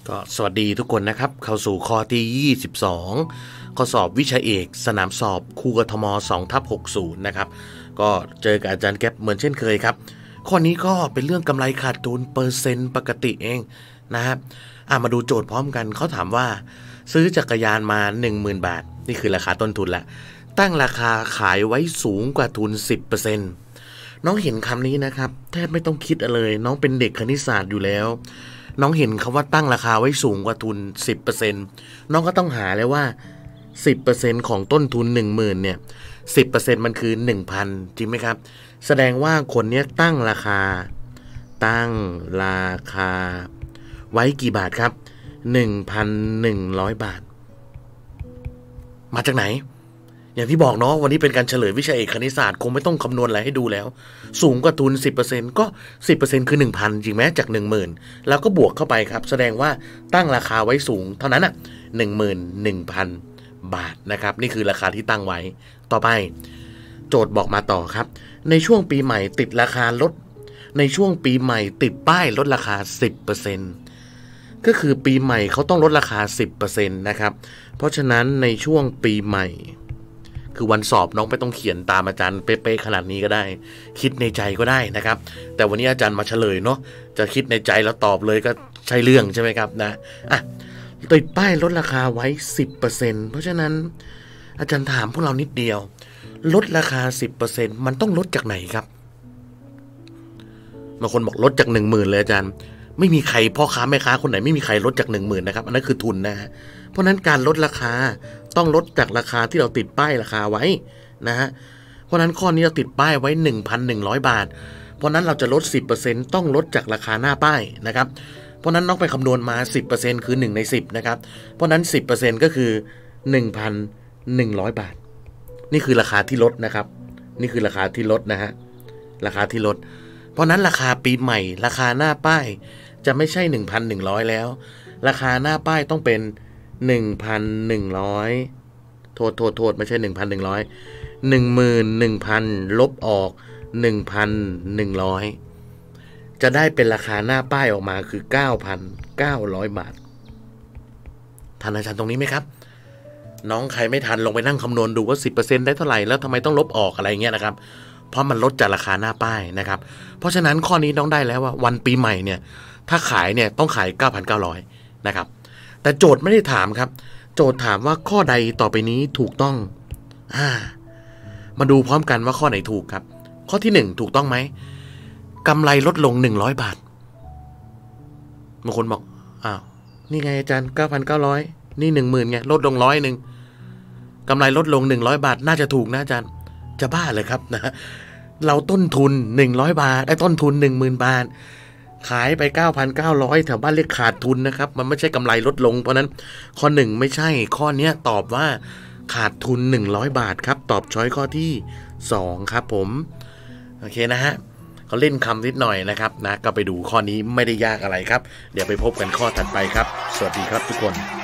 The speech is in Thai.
ก็สวัสดีทุกคนนะครับเข้าสู่ข้อที่22ข้อสอบวิชาเอกสนามสอบครูกทม2/60นะครับก็เจอกับอาจารย์แก๊ปเหมือนเช่นเคยครับข้อนี้ก็เป็นเรื่องกำไรขาดทุนเปอร์เซ็นต์ปกติเองนะครับมาดูโจทย์พร้อมกันเขาถามว่าซื้อจักรยานมา 10,000 บาทนี่คือราคาต้นทุนละตั้งราคาขายไว้สูงกว่าทุน 10%น้องเห็นคำนี้นะครับแทบไม่ต้องคิดอะไรเลยน้องเป็นเด็กคณิตศาสตร์อยู่แล้วน้องเห็นคำว่าตั้งราคาไว้สูงกว่าทุน 10% น้องก็ต้องหาเลยว่า 10% ของต้นทุน 10,000 เนี่ย 10% มันคือ 1,000 จริงไหมครับแสดงว่าคนนี้ตั้งราคาไว้กี่บาทครับ 1,100 บาทมาจากไหนอย่างที่บอกเนาะวันนี้เป็นการเฉลยวิชาเอกคณิตศาสตร์คงไม่ต้องคำนวณอะไรให้ดูแล้วสูงกว่าทุน 10% ก็ 10% คือ 1,000 จริงไหมจาก 10,000 แล้วก็บวกเข้าไปครับแสดงว่าตั้งราคาไว้สูงเท่านั้นอ่ะ 11,000 บาทนะครับนี่คือราคาที่ตั้งไว้ต่อไปโจทย์บอกมาต่อครับในช่วงปีใหม่ติดราคาลดในช่วงปีใหม่ติดป้ายลดราคา 10% ก็คือปีใหม่เขาต้องลดราคา 10% นะครับเพราะฉะนั้นในช่วงปีใหม่คือวันสอบน้องไม่ต้องเขียนตามอาจารย์เป๊ะๆขนาดนี้ก็ได้คิดในใจก็ได้นะครับแต่วันนี้อาจารย์มาเฉลยเนาะจะคิดในใจแล้วตอบเลยก็ใช่เรื่องใช่ไหมครับนะติดป้ายลดราคาไว้ 10% เพราะฉะนั้นอาจารย์ถามพวกเรานิดเดียวลดราคา 10% มันต้องลดจากไหนครับบางคนบอกลดจาก 10,000 เลยอาจารย์ไม่มีใครพ่อค้าแม่ค้าคนไหนไม่มีใครลดจาก 10,000 นะครับอันนั้นคือทุนนะฮะเพราะนั้นการลดราคาต้องลดจากราคาที่เราติดป้ายราคาไว้นะฮะเพราะนั้นข้อนี้เราติดป้ายไว้ 1,100 บาทเพราะนั้นเราจะลด 10% ต้องลดจากราคาหน้าป้ายนะครับเพราะนั้นน้องไปคำนวณมา 10% คือ1ใน10นะครับเพราะนั้น 10% ก็คือ 1,100 บาทนี่คือราคาที่ลดนะครับนี่คือราคาที่ลดนะฮะราคาที่ลดเพราะนั้นราคาปีใหม่ราคาหน้าป้ายจะไม่ใช่ 1,100 แล้วราคาหน้าป้ายต้องเป็น 1,100 โทษไม่ใช่ 1,100 11,000 ลบออก 1,100 จะได้เป็นราคาหน้าป้ายออกมาคือ 9,900 บาททันอาจารย์ตรงนี้ไหมครับน้องใครไม่ทันลงไปนั่งคำนวณดูว่า 10% ได้เท่าไหร่แล้วทำไมต้องลบออกอะไรเงี้ยนะครับเพราะมันลดจากราคาหน้าป้ายนะครับเพราะฉะนั้นข้อนี้น้องได้แล้วว่าวันปีใหม่เนี่ยถ้าขายเนี่ยต้องขาย 9,900 นะครับแต่โจทย์ไม่ได้ถามครับโจทย์ถามว่าข้อใดต่อไปนี้ถูกต้องมาดูพร้อมกันว่าข้อไหนถูกครับข้อที่1ถูกต้องไหมกำไรลดลง100 บาทบางคนบอกนี่ไงอาจารย์ 9,900 นี่ 10,000 ไงลดลง100กำไรลดลง100 บาทน่าจะถูกนะอาจารย์จะบ้าเลยครับนะเราต้นทุน100 บาทต้นทุน 10,000 บาทขายไป 9,900 แถวบ้านเรียกขาดทุนนะครับมันไม่ใช่กำไรลดลงเพราะนั้นข้อ1ไม่ใช่ข้อนี้ตอบว่าขาดทุน100 บาทครับตอบช้อยข้อที่2ครับผมโอเคนะฮะเขาเล่นคำนิดหน่อยนะครับนะก็ไปดูข้อนี้ไม่ได้ยากอะไรครับเดี๋ยวไปพบกันข้อถัดไปครับสวัสดีครับทุกคน